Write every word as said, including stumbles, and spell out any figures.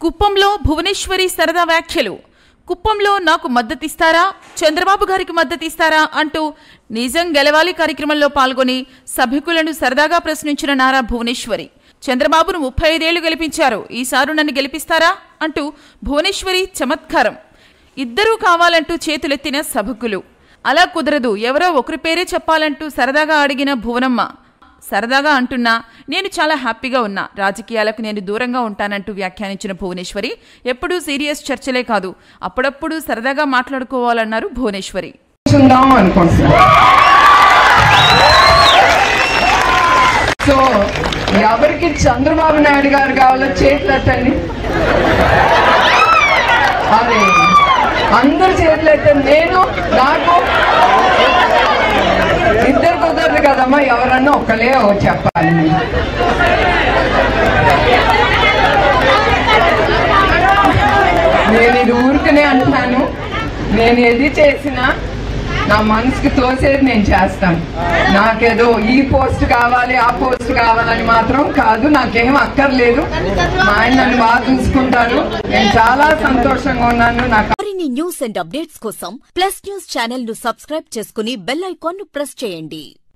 కుప్పంలో భువనేశ్వరి సరదా వ్యాఖ్యలు. కుప్పంలో నాకు మద్దతిస్తారా, చంద్రబాబు గారికి మద్దతిస్తారా అంటూ నిజం గెలవాలి కార్యక్రమంలో పాల్గొని సభికులను సరదాగా ప్రశ్నించిన నారా భువనేశ్వరి. చంద్రబాబును ముప్పై ఐదేళ్లు గెలిపించారు, ఈసారి నన్ను గెలిపిస్తారా అంటూ భువనేశ్వరి చమత్కారం. ఇద్దరూ కావాలంటూ చేతులెత్తిన సభికులు. అలా కుదరదు, ఎవరో ఒకరి పేరే చెప్పాలంటూ సరదాగా అడిగిన భువనమ్మ. సరదాగా అంటున్నా, నేను చాలా హ్యాపీగా ఉన్నా, రాజకీయాలకు నేను దూరంగా ఉంటానంటూ వ్యాఖ్యానించిన భువనేశ్వరి ఎప్పుడూ సీరియస్ చర్చలే కాదు, అప్పుడప్పుడు సరదాగా మాట్లాడుకోవాలన్నారు భువనేశ్వరి. సో ఎవరికి చంద్రబాబు నాయుడు గారు కావాలో చేతులెత్తండి. అదే అందరు చేతులెత్తండి. నేను నాకు ఇద్దరు కుదరదు కదమ్మా, ఎవరన్నా ఒకలే చెప్పాలి. నేను ఇది ఊరికనే అంటున్నాను, నేను ఏది చేసినా నా మనసుకి తోసేది నేను చేస్తాను. నాకేదో ఈ పోస్ట్ కావాలి ఆ పోస్ట్ కావాలని మాత్రం కాదు, నాకేం అక్కర్లేదు. మా ఆయన నన్ను బాగా చూసుకుంటారు, నేను చాలా సంతోషంగా ఉన్నాను. నాకు మరిన్ని న్యూస్ అండ్ అప్డేట్స్ కోసం ప్లస్ న్యూస్ ఛానల్ ను సబ్స్క్రైబ్ చేసుకుని బెల్ ఐకాన్ ను ప్రెస్ చేయండి.